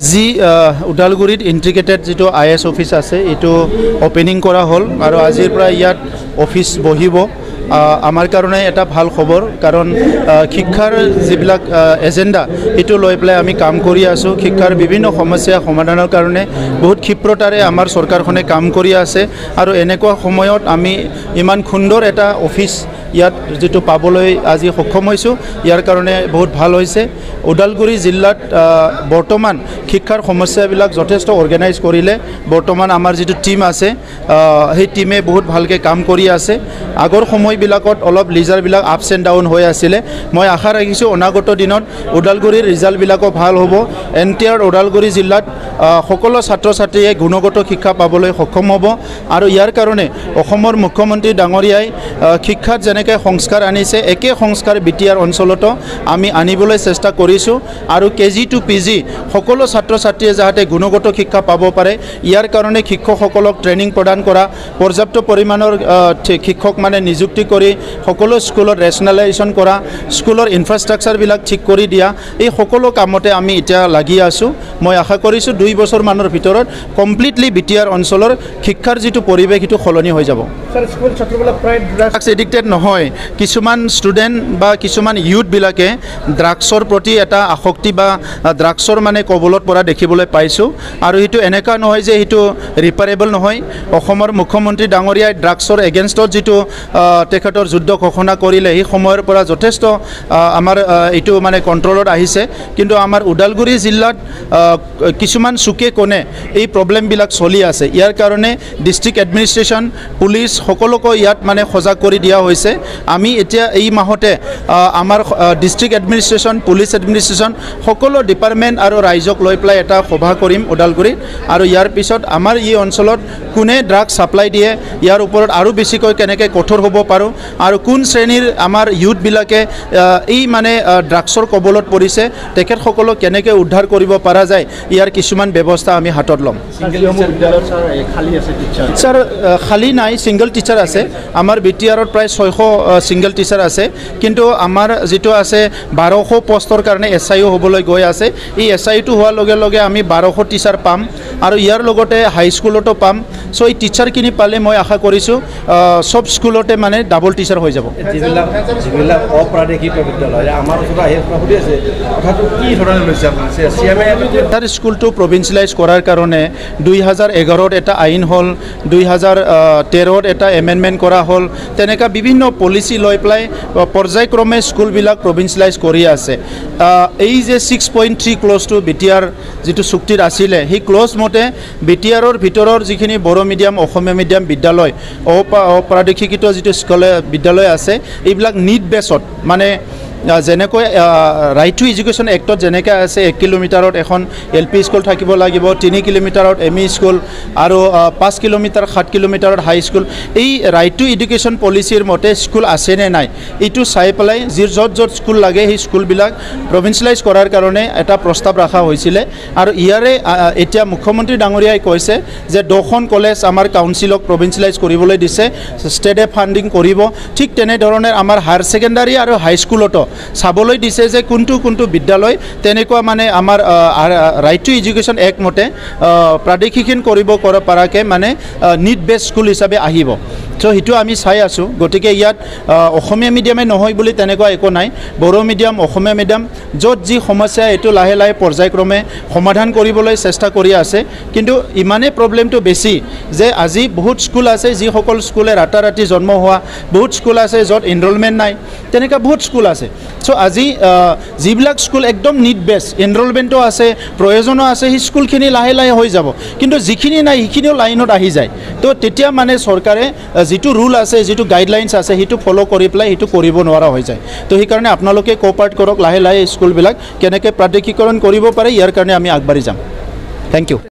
ji उदालगुरित इंट्रिग्रेटेड ji IS office आछे एटू opening करा हल और आजिर পৰা ইয়াত ऑफिस बहिब आमार कारणे एटा ভাল खबर कारण शिक्षार जिबिलाक एजेंडा एटू लय पेলাই आमी काम करि आसो शिक्षार विभिन्न समस्या समाधाনৰ कारणे बहुत क्षिप्रतारे आमार सरकारखने काम करि आछे और एनेকুৱা সময়ত आमी इमान सुंदर एटा ऑफिस ইয়াত যেটো পাবলৈ আজি সক্ষম হৈছো ইয়াৰ কাৰণে বহুত ভাল হৈছে ওদালগুৰি জিলাত বৰ্তমান শিক্ষাৰ সমস্যাবিলাক যথেষ্ট অৰ্গানাইজ কৰিলে বৰ্তমান আমাৰ যেটো টিম আছে সেই টিমে বহুত ভালকে কাম কৰি আছে আগৰ সময়বিলাকত অলপ লিজাৰবিলাক আপছ এণ্ড ডাউন হৈ আছিল মই আশা ৰাখিছো অনাগত দিনত ওদালগুৰিৰ ৰিজাল্টবিলাকো ভাল হ'ব এনটিআৰ ওদালগুৰি জিলাত সকলো ছাত্ৰ ছাত্ৰীয়ে গুণগত শিক্ষা পাবলৈ সক্ষম হ'ব আৰু ইয়াৰ কাৰণে অসমৰ মুখ্যমন্ত্ৰী ডাঙৰীয়াই শিক্ষাত যেনেকৈ সংস্কাৰ আনিছে একে সংস্কাৰ বিটিআৰ অঞ্চলতো আমি আনিবলৈ চেষ্টা কৰিছো আৰু কেজি টু পিজি সকলো ছাত্ৰ ছাত্ৰীয়ে যাতে গুণগত শিক্ষা পাব পাৰে ইয়াৰ কাৰণে শিক্ষকসকলক ট্ৰেনিং প্ৰদান কৰা পৰ্যাপ্ত পৰিমাণৰ শিক্ষক মানে নিযুক্তি কৰি সকলো স্কুলত ৰেচনেলাইজেশ্যন কৰা স্কুলৰ ইনফ্ৰাষ্ট্ৰাকচাৰবিলাক ঠিক কৰি দিয়া এই সকলো কামতে আমি এতিয়া লাগি আছো মই আশা কৰিছো 2 বছৰ মানৰ ভিতৰত কমপ্লিটলি বিটিআৰ অঞ্চলৰ শিক্ষাৰ যেটো পৰিৱেশ এটো খলনি হৈ যাব স্যার স্কুল ছাত্ৰবিলাক প্ৰায় ড্ৰাগছ এডিক্টেড নহয় কিছুমান ষ্টুডেন্ট বা কিছুমান ইউথ বিলাকে ড্ৰাগছৰ প্ৰতি এটা আসক্তি বা ড্ৰাগছৰ মানে কবলত পৰা দেখিবলৈ পাইছো আৰু এটো এনেকা নহয় যে এটো ৰিপাৰেবল নহয় অসমৰ মুখ্যমন্ত্ৰী ডাঙৰীয়াই ড্ৰাগছৰ এগেইনষ্টত যেটো তেখেতৰ যুদ্ধ ঘোষণা কৰিলে এই সময়ৰ পৰা যথেষ্ট আমাৰ এটো মানে কন্ট্ৰলত আহিছে কিন্তু আমাৰ ওদালগুৰি জিলাত কিছুমান সুকে কোনে এই প্ৰবলেম বিলাক চলি আছে ইয়াৰ কাৰণে ডিস্ট্ৰিক্ট এডমিনিষ্ট্ৰেচন পুলিশ সকলোকে ইয়াত মানে সজাগ কৰি দিয়া হৈছে আমি এতিয়া এই মাহতে আমাৰ ডিস্ট্ৰিক্ট এডমিনিষ্ট্ৰেচন পুলিশ এডমিনিষ্ট্ৰেচন সকলো ডিপাৰ্টমেন্ট আৰু ৰাইজক লৈ পেলাই এটা সভা কৰিম ওদালগুৰিত আৰু ইয়াৰ পিছত আমাৰ এই অঞ্চলত কোনে ড্ৰাগছ সাপ্লাই দিয়ে ইয়াৰ ওপৰত আৰু বেছিকৈ কেনেকৈ কঠোৰ হ'ব পাৰো আৰু কোন শ্ৰেণীৰ আমাৰ ইউথ বিলাকে এই মানে ড্ৰাগছৰ কবলত পৰিছে তেখেত সকলো কেনেকৈ উদ্ধাৰ কৰিব পৰা যায় ইয়াৰ কিছুমান ব্যৱস্থা আমি হাতত লম স্যার খালি নাই সিঙ্গল টিচার আছে আমার বিটিআরত প্রায় 600 সিঙ্গল টিচার আছে কিন্তু আমার যেটো আছে 1200 পোস্টৰ কাৰণে এসআইও হ'বলৈ গৈ আছে এই এসআইটো হোৱাৰ লগে লগে আমি 1200 টিচাৰ পাম আৰু ইয়াৰ লগতে হাই স্কুলতো পাম সো এই টিচাৰ কিনি পালে মই আশা কৰিছো সব স্কুলতে মানে ডাবল টিচাৰ হৈ যাব যিবিলাক অপ্ৰাদেশিক বিদ্যালয় আমাৰ ওচৰত আহি সুধি আছে কথাটো কি ধৰণে লৈছে আপুনি সিএমএ তাৰ স্কুলটো প্ৰভিন্সিয়েলাইজ কৰাৰ কাৰণে 2011ত এটা আইন হল 2013ত এটা এমেন্ডমেন্ট কৰা হল তেনেকা বিভিন্ন পলিসি লৈ প্লাই পৰ্যায়ক্ৰমে স্কুলবিলাক প্ৰভিন্সিয়েলাইজ কৰি আছে এই যে 6.3 ক্লজ টু বিটিআৰ যেটো চুক্তিত আছিলে হি ক্লজ মতে বিটিআৰৰ ভিতৰৰ যিখিনি বড়ো মিডিয়াম অসমীয়া মিডিয়াম বিদ্যালয় অপ্ৰাদেশিকিত যেটো স্কুল বিদ্যালয় আছে এইবিলাক নিড বেছত মানে যেনেকৈ ৰাইট টু এডুকেশ্যন এক্টত যেনেকৈ আছে 1 কিলোমিটাৰত এখন এলপি স্কুল থাকিব লাগিব 3 কিলোমিটাৰত এমই স্কুল আৰু 5 কিলোমিটাৰ 7 কিলোমিটাৰত হাই স্কুল এই ৰাইট টু এডুকেশ্যন পলিচিৰ মতে স্কুল আছে নে নাই এইটো চাই পেলাই য'ত য'ত স্কুল লাগে সেই স্কুলবিলাক প্ৰভিন্সিয়েলাইজ কৰাৰ কাৰণে এটা প্ৰস্তাৱ ৰাখা হৈছিল আৰু ইয়াৰে এতিয়া মুখ্যমন্ত্ৰী ডাঙৰীয়াই কৈছে যে 2খন কলেজ আমাৰ কাউন্সিলক প্ৰভিন্সিয়েলাইজ কৰিবলৈ দিছে ষ্টেটে ফান্ডিং কৰিব ঠিক তেনে ধৰণে আমাৰ হায়াৰ সেকেন্ডাৰী আৰু হাই স্কুলতো চাবলৈ দিছে যে কোনটো বিদ্যালয় তেনেকুৱা মানে আমাৰ ৰাইট টু এডুকেশ্যন এক্ট মতে প্ৰাদেশিকীন কৰিব পৰাকে মানে নিড বেস স্কুল হিচাপে আহিব সো হিটো আমি চাই আছো গতিকে ইয়াত অসমীয়া মিডিয়ামে নহয় বুলি তেনেকুৱা একো নাই বড়ো মিডিয়াম অসমীয়া মিডিয়াম য'ত যি সমস্যা এটো লাহে লাহে পৰ্যায়ক্ৰমে সমাধান কৰিবলৈ চেষ্টা কৰি আছে কিন্তু ইমানে প্ৰবলেমটো বেছি যে আজি বহুত স্কুল আছে যি সকল স্কুলে ৰাতাৰাতি জন্ম হোৱা বহুত স্কুল আছে য'ত এনৰোলমেন্ট নাই তেনেকা বহুত স্কুল আছে সো আজি যিবিলাক স্কুল একদম নিড বেস এনৰোলমেন্টও আছে প্ৰয়োজনো আছে সেই স্কুলখিনি লাহে লাহে হৈ যাব কিন্তু যিখিনি নাই সেইখিনিও লাইনত আহি যায় তো তেতিয়া মানে চৰকাৰে যেটো রুল আছে যেটো গাইডলাইন্স আছে হেতু ফলো কৰি প্লাই হেতু কৰিব নোৱাৰা হৈ যায় তো সেই কাৰণে আপোনালোকে কোপাৰ্ট কৰক লাহে লাহে স্কুলবিলাক কেনেকৈ প্ৰাদেশিকৰণ কৰিব পাৰে ইয়াৰ কাৰণে আমি আগবাঢ়ি যাম থ্যাংক ইউ